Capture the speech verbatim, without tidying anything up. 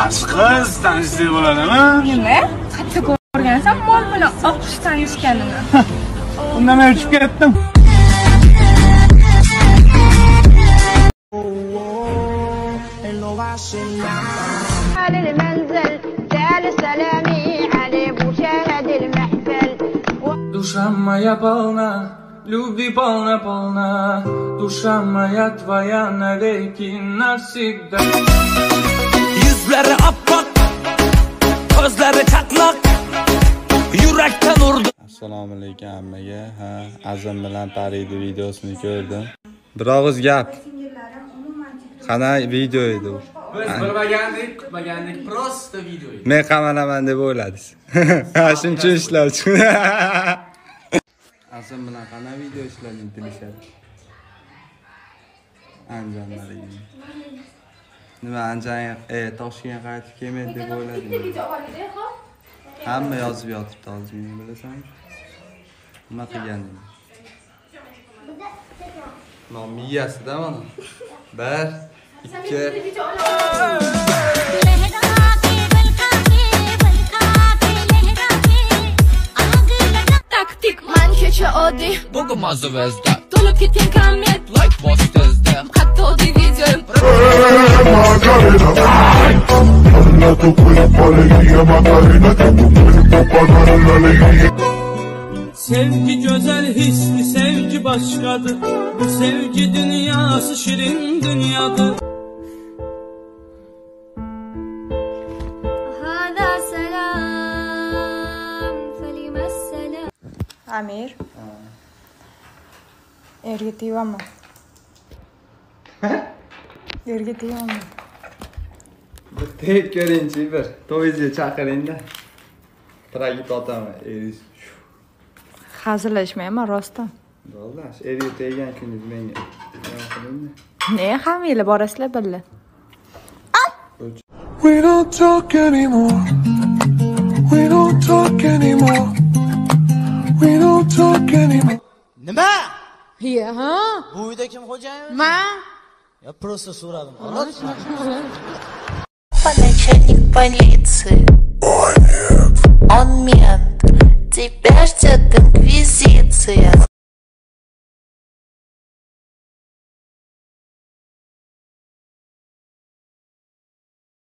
Yaxshi qiz, tanishlik bo'ladimi? Nima? Qayerda ko'rgansan mol bilan oqish tanishganini? Unda men uchib ketdim. على المنزل تعال سلامي على مشاهد المحفل Душа моя полна, любви полна-полна, душа моя твоя навеки навсегда. Yüzleri appak, gözleri çatlak, yürekten urdu. Assalomu alaykum hammaga. Ha, Azim bilan Parida videosini ko'rdim. Bir og'iz gap. Qana video edi u. Biz bilmagandik, kutmagandik, prosta video edi. Men kameraman deb o'yladingiz. Ha, shuncha ishlar uchun. Azim bilan qana video ishlarni tilishadi. Anjanlarga. Nima Anjan, e, Toshkentga qaytib kelmaydi deb o'yladim. Hamma yozib yotibdi hozir, men bilasan. Nima qilganim? Nom miyasida mana. Bir, ikki. Taktik man kecha oddiy Bugün mazıvezde, to'lib ketgan komment like bostezde. hatto oddiy video Sevgi güzel hisli, sevgi başkadır. Bu sevgi dünyası şirin dünyadır. هذا سلام فلما السلام Amir. Erga tegayapman. Erga tegayapman. Tek ko'ringchi bir. To'yizga chaqiring-da. Tragit otaman, eriz. Hazillashmayman rostdan. Vallahi, erga teggan kuningiz menga. Ne, hammalar borasizlar birga. We don't talk anymore. We don't talk anymore. We don't talk anymore. Nima? Ya, ha? Bu uyda kim xo'jayin? Men. Ya prosta so'radim. Xolos. Начальник полиции. Он мент. Тебя ждет инквизиция.